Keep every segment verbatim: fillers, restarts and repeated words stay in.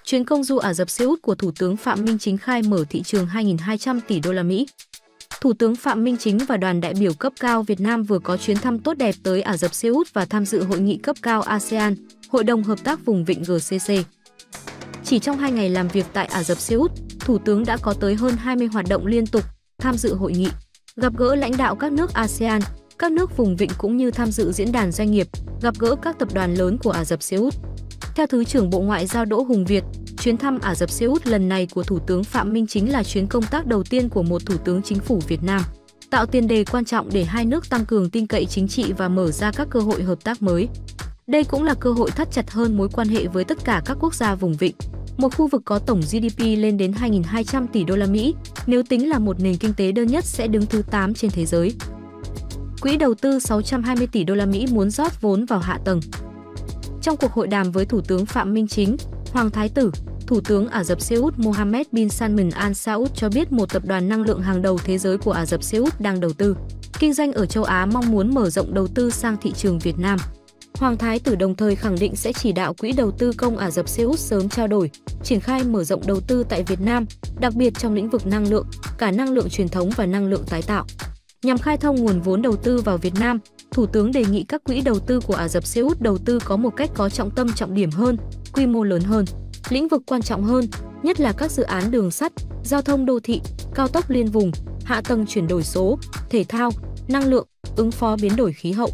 Chuyến công du Ả Rập Xê Út của Thủ tướng Phạm Minh Chính khai mở thị trường hai nghìn hai trăm tỷ đô la Mỹ. Thủ tướng Phạm Minh Chính và đoàn đại biểu cấp cao Việt Nam vừa có chuyến thăm tốt đẹp tới Ả Rập Xê Út và tham dự hội nghị cấp cao a sê an, Hội đồng Hợp tác Vùng Vịnh G C C. Chỉ trong hai ngày làm việc tại Ả Rập Xê Út, Thủ tướng đã có tới hơn hai mươi hoạt động liên tục, tham dự hội nghị, gặp gỡ lãnh đạo các nước a sê an, các nước vùng vịnh cũng như tham dự diễn đàn doanh nghiệp, gặp gỡ các tập đoàn lớn của Ả Rập Xê Út. Theo Thứ trưởng Bộ Ngoại giao Đỗ Hùng Việt, chuyến thăm Ả Rập Xê Út lần này của Thủ tướng Phạm Minh Chính là chuyến công tác đầu tiên của một Thủ tướng Chính phủ Việt Nam, tạo tiền đề quan trọng để hai nước tăng cường tin cậy chính trị và mở ra các cơ hội hợp tác mới. Đây cũng là cơ hội thắt chặt hơn mối quan hệ với tất cả các quốc gia vùng vịnh, một khu vực có tổng G D P lên đến hai nghìn hai trăm tỷ đô la Mỹ, nếu tính là một nền kinh tế đơn nhất sẽ đứng thứ tám trên thế giới. Quỹ đầu tư sáu trăm hai mươi tỷ đô la Mỹ muốn rót vốn vào hạ tầng. Trong cuộc hội đàm với Thủ tướng Phạm Minh Chính, Hoàng Thái tử, Thủ tướng Ả Rập Xê Út Mohammed bin Salman Al Saud cho biết một tập đoàn năng lượng hàng đầu thế giới của Ả Rập Xê Út đang đầu tư, kinh doanh ở châu Á, mong muốn mở rộng đầu tư sang thị trường Việt Nam. Hoàng Thái tử đồng thời khẳng định sẽ chỉ đạo Quỹ đầu tư công Ả Rập Xê Út sớm trao đổi, triển khai mở rộng đầu tư tại Việt Nam, đặc biệt trong lĩnh vực năng lượng, cả năng lượng truyền thống và năng lượng tái tạo. Nhằm khai thông nguồn vốn đầu tư vào Việt Nam, Thủ tướng đề nghị các quỹ đầu tư của Ả Rập Xê Út đầu tư có một cách có trọng tâm trọng điểm hơn, quy mô lớn hơn, lĩnh vực quan trọng hơn, nhất là các dự án đường sắt, giao thông đô thị, cao tốc liên vùng, hạ tầng chuyển đổi số, thể thao, năng lượng, ứng phó biến đổi khí hậu.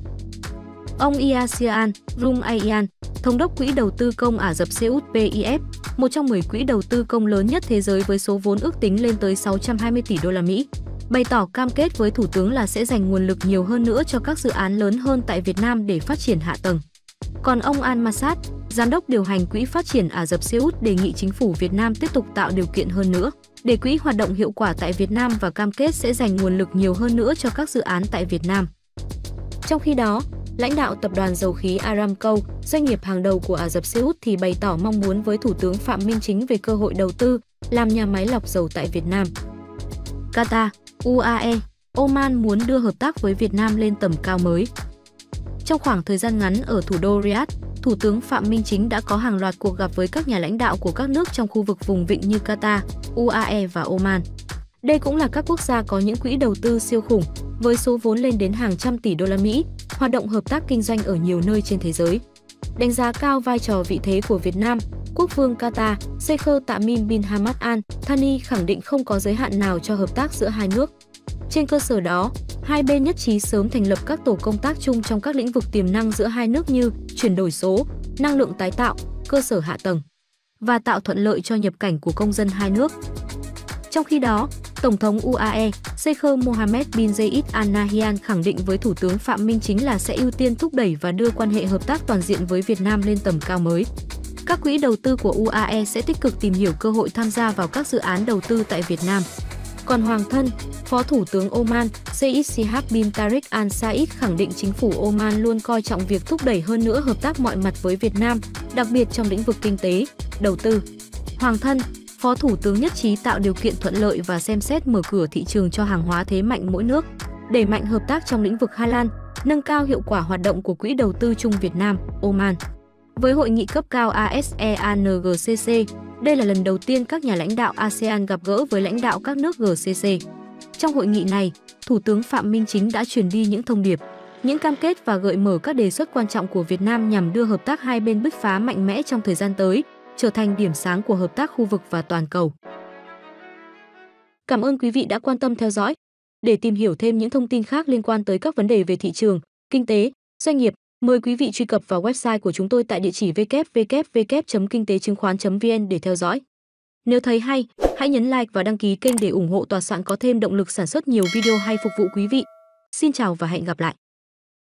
Ông Yasir Rum Ayyan, Thống đốc Quỹ đầu tư công Ả Rập Xê Út P I F, một trong mười quỹ đầu tư công lớn nhất thế giới với số vốn ước tính lên tới sáu trăm hai mươi tỷ đô la Mỹ, bày tỏ cam kết với Thủ tướng là sẽ dành nguồn lực nhiều hơn nữa cho các dự án lớn hơn tại Việt Nam để phát triển hạ tầng. Còn ông Al Masad, Giám đốc điều hành Quỹ phát triển Ả Rập Xê Út đề nghị chính phủ Việt Nam tiếp tục tạo điều kiện hơn nữa để quỹ hoạt động hiệu quả tại Việt Nam và cam kết sẽ dành nguồn lực nhiều hơn nữa cho các dự án tại Việt Nam. Trong khi đó, lãnh đạo tập đoàn dầu khí Aramco, doanh nghiệp hàng đầu của Ả Rập Xê Út thì bày tỏ mong muốn với Thủ tướng Phạm Minh Chính về cơ hội đầu tư, làm nhà máy lọc dầu tại Việt Nam. Qatar, u a e, Oman muốn đưa hợp tác với Việt Nam lên tầm cao mới. Trong khoảng thời gian ngắn ở thủ đô Riyadh, Thủ tướng Phạm Minh Chính đã có hàng loạt cuộc gặp với các nhà lãnh đạo của các nước trong khu vực vùng vịnh như Qatar, u a e và Oman. Đây cũng là các quốc gia có những quỹ đầu tư siêu khủng, với số vốn lên đến hàng trăm tỷ đô la Mỹ, hoạt động hợp tác kinh doanh ở nhiều nơi trên thế giới. Đánh giá cao vai trò vị thế của Việt Nam, Quốc vương Qatar, Sheikh Tamim bin Hamad Al Thani khẳng định không có giới hạn nào cho hợp tác giữa hai nước. Trên cơ sở đó, hai bên nhất trí sớm thành lập các tổ công tác chung trong các lĩnh vực tiềm năng giữa hai nước như chuyển đổi số, năng lượng tái tạo, cơ sở hạ tầng và tạo thuận lợi cho nhập cảnh của công dân hai nước. Trong khi đó, Tổng thống u a e, Sheikh Mohammed bin Zayed Al Nahyan khẳng định với Thủ tướng Phạm Minh Chính là sẽ ưu tiên thúc đẩy và đưa quan hệ hợp tác toàn diện với Việt Nam lên tầm cao mới. Các quỹ đầu tư của u a e sẽ tích cực tìm hiểu cơ hội tham gia vào các dự án đầu tư tại Việt Nam. Còn Hoàng thân, Phó Thủ tướng Oman, Sheikh Shihab bin Tariq Al Said khẳng định chính phủ Oman luôn coi trọng việc thúc đẩy hơn nữa hợp tác mọi mặt với Việt Nam, đặc biệt trong lĩnh vực kinh tế, đầu tư. Hoàng thân, Phó Thủ tướng nhất trí tạo điều kiện thuận lợi và xem xét mở cửa thị trường cho hàng hóa thế mạnh mỗi nước, đẩy mạnh hợp tác trong lĩnh vực Hà Lan, nâng cao hiệu quả hoạt động của Quỹ đầu tư chung Việt Nam, Oman. Với hội nghị cấp cao a sê an giê xê xê, đây là lần đầu tiên các nhà lãnh đạo a sê an gặp gỡ với lãnh đạo các nước giê xê xê. Trong hội nghị này, Thủ tướng Phạm Minh Chính đã truyền đi những thông điệp, những cam kết và gợi mở các đề xuất quan trọng của Việt Nam nhằm đưa hợp tác hai bên bứt phá mạnh mẽ trong thời gian tới, trở thành điểm sáng của hợp tác khu vực và toàn cầu. Cảm ơn quý vị đã quan tâm theo dõi. Để tìm hiểu thêm những thông tin khác liên quan tới các vấn đề về thị trường, kinh tế, doanh nghiệp, mời quý vị truy cập vào website của chúng tôi tại địa chỉ w w w chấm kinh tế chứng khoán chấm v n để theo dõi. Nếu thấy hay, hãy nhấn like và đăng ký kênh để ủng hộ tòa soạn có thêm động lực sản xuất nhiều video hay phục vụ quý vị. Xin chào và hẹn gặp lại!